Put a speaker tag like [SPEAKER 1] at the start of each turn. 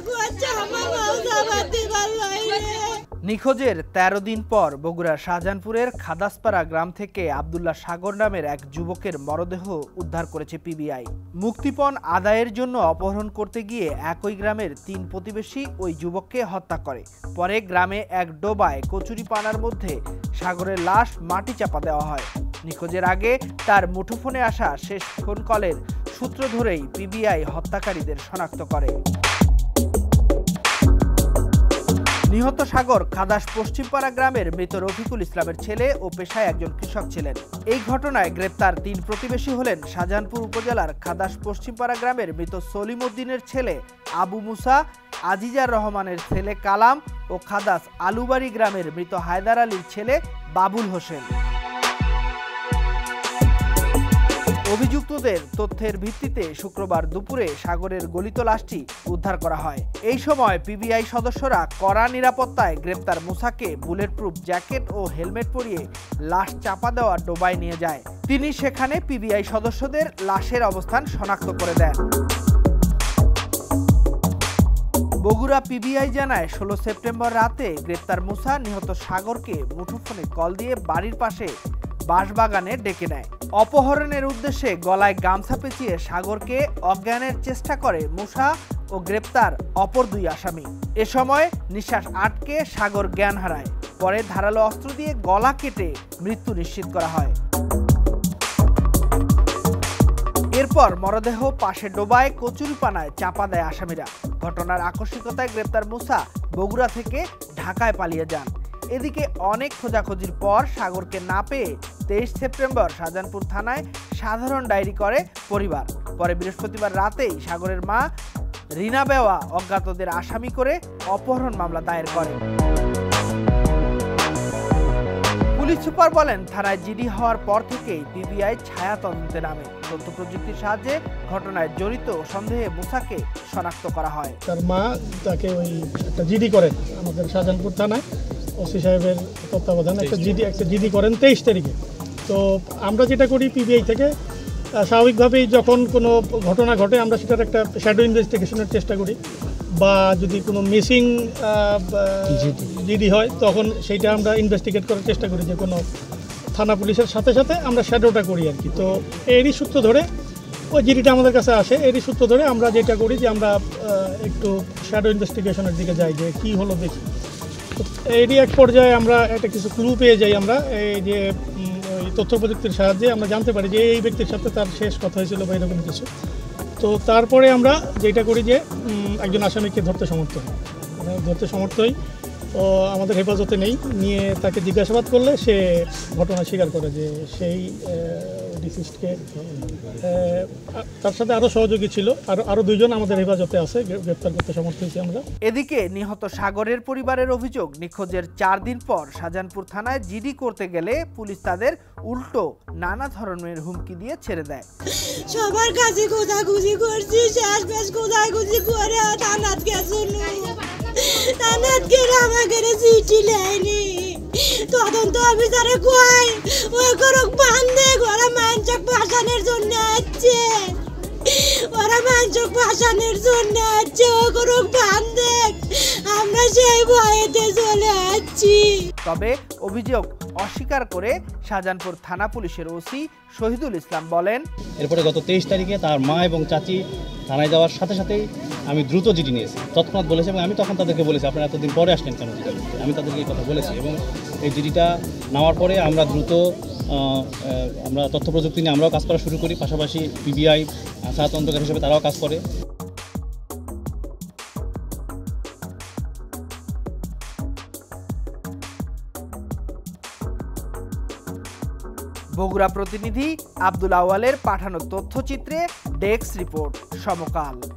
[SPEAKER 1] নিখোঁজের ১৩ দিন পর বগুড়ার শাহজাহানপুরের খাদাসপাড়া গ্রাম থেকে আব্দুল্লাহ সাগর নামের এক যুবকের মরদেহ উদ্ধার করেছে পিবিআই। মুক্তিপণ আদায়ের জন্য অপহরণ করতে গিয়ে একই গ্রামের ৩ প্রতিবেশী ওই যুবককে হত্যা করে। পরে গ্রামে এক ডোবায় কচুরিপানার মধ্যে সাগরের লাশ মাটি চাপা দেওয়া হয়। নিখোঁজের আগে তার মুঠোফোনে আসা শেষ ফোন কলের সূত্র ধরেই পিবিআই হত্যাকারীদের শনাক্ত করে। নিহত সাগর খাদাস পশ্চিমপাড়া গ্রামের মৃত রফিকুল ইসলামের ছেলে ও পেশায় একজন কৃষক ছিলেন। এই ঘটনায় গ্রেপ্তার ৩ প্রতিবেশী হলেন শাহজাহানপুর উপজেলার খাদাস পশ্চিমপাড়া গ্রামের মৃত সলিম উদ্দিনের ছেলে আবু মুসা, আজিজার রহমানের ছেলে কালাম ও খাদাস আলুবাড়ি গ্রামের মৃত হায়দার আলীর ছেলে বাবুল হোসেন। অভিযুক্তদের তথ্যের ভিত্তিতে শুক্রবার দুপুরে সাগরের গলিত লাশটি উদ্ধার করা হয়। এই সময় পিবিআই সদস্যরা কড়া নিরাপত্তায় গ্রেপ্তার মুসাকে বুলেটপ্রুফ জ্যাকেট ও হেলমেট পরিয়ে লাশ চাপা দেওয়া ডোবায় নিয়ে যায়। তিনি সেখানে পিবিআই সদস্যদের লাশের অবস্থান শনাক্ত করে দেন। বগুড়া পিবিআই জানায় ১৬ সেপ্টেম্বর রাতে গ্রেপ্তার মুসা নিহত সাগরকে মুঠোফোনে কল দিয়ে বাড়ির পাশে বাঁশবাগানে ডেকে নেয়। অপহরণের উদ্দেশ্যে গলায় গামছা পেঁচিয়ে সাগরকে অজ্ঞানের চেষ্টা করে মুসা ও গ্রেপ্তার অপর ২ আসামি। এ সময় নিঃশ্বাস আটকে সাগর জ্ঞান হারায়। পরে ধারালো অস্ত্র দিয়ে গলা কেটে মৃত্যু নিশ্চিত করা হয়। এরপর মরদেহ পাশে ডোবায় কচুরিপানায় চাপা দেয় আসামিরা। ঘটনার আকস্মিকতায় গ্রেপ্তার মুসা বগুড়া থেকে ঢাকায় পালিয়ে যান। এদিকে অনেক খোঁজাখুঁজির পর সাগরকে না পেয়ে ২৩ সেপ্টেম্বর শাহজাহানপুর থানায় সাধারণ ডায়েরি করে পরিবার। পরে বৃহস্পতিবার রাতেই সাগরের মা রিনা বেওয়া অজ্ঞাতদের আসামি করে অপহরণ মামলা দায়ের করেন। পুলিশ সুপার বলেন, থানায় জিডি হওয়ার পর থেকেই পিবিআই ছায়া তদন্তে নামে। তথ্য প্রযুক্তির সাহায্যে ঘটনায় জড়িত সন্দেহে মুসাকে শনাক্ত করা হয়।
[SPEAKER 2] তার মা তাকে ওই একটা জিডি করেন আমাদের শাহজাহানপুর থানায়, ওসি সাহেবের তত্ত্বাবধানে একটা জিডি করেন ২৩ তারিখে। তো আমরা যেটা করি পিবিআই থেকে স্বাভাবিকভাবেই যখন কোনো ঘটনা ঘটে আমরা সেটার একটা শ্যাডো ইনভেস্টিগেশনের চেষ্টা করি, বা যদি কোনো মিসিং জিডি হয় তখন সেইটা আমরা ইনভেস্টিগেট করার চেষ্টা করি, যে কোনো থানা পুলিশের সাথে সাথে আমরা শ্যাডোটা করি আর কি। তো এরই সূত্র ধরে ওই জিডিটা আমাদের কাছে আসে। এরই সূত্র ধরে আমরা যেটা করি যে আমরা একটু শ্যাডো ইনভেস্টিগেশনের দিকে যাই, যে কী হলো দেখি। এরই এক পর্যায়ে আমরা একটা কিছু ক্লু পেয়ে যাই। আমরা এই যে ওই তথ্য প্রযুক্তির সাহায্যে আমরা জানতে পারি যে এই ব্যক্তির সাথে তার শেষ কথা হয়েছিল বা এরকম কিছু। তো তারপরে আমরা যেটা করি যে একজন আসামিকে ধরতে সমর্থ হই। ও আমাদের হেফাজতে নিয়ে তাকে জিজ্ঞাসাবাদ করলে সে ঘটনা স্বীকার করে যে সেই ডিসিস্টকে তার সাথে আরও সহযোগী ছিল, আরও ২ জন আমাদের হেফাজতে আছে, গ্রেপ্তার করতে সমর্থ হয়েছি আমরা।
[SPEAKER 1] এদিকে নিহত সাগরের পরিবারের অভিযোগ, নিখোঁজের ৪ দিন পর শাহজাহানপুর থানায় জিডি করতে গেলে পুলিশ তাদের উল্টো নানা ধরনের হুমকি দিয়ে ছেড়ে দেয়।
[SPEAKER 3] সবার কাছে খোঁজাখুঁজি করছি, শেষ খোঁজাখুঁজি করে থানাতকে আমাকে চিঠি নেয়নি। তদন্ত অফিসারে কয় ওই করুক বান্ধে ওরা মানচক ভাসানের জন্য আসছে, ও করুক বান্ধে, আমরা সেই ভয়েতে চলে আসছি।
[SPEAKER 1] তবে অভিযোগ অস্বীকার করে শাহজাহানপুর থানা পুলিশের ওসি শহীদুল ইসলাম বলেন,
[SPEAKER 4] এরপরে গত ২৩ তারিখে তার মা এবং চাচি থানায় যাওয়ার সাথে সাথেই আমি দ্রুত জিডি নিয়েছি, তৎক্ষণাৎ বলেছি, এবং আমি তখন তাদেরকে বলেছি আপনারা এতদিন পরে আসলেন কেন, আমি তাদেরকে এই কথা বলেছি। এবং এই জিডিটা নেওয়ার পরে আমরা দ্রুত আমরা তথ্য প্রযুক্তি নিয়ে আমরাও কাজ করা শুরু করি, পাশাপাশি পিবিআই ছায়া তদন্তকারী হিসেবে তারাও কাজ করে।
[SPEAKER 1] বগুড়া প্রতিনিধি আব্দুল আওয়ালের পাঠানো তথ্যচিত্রে ডেস্ক রিপোর্ট সমকাল।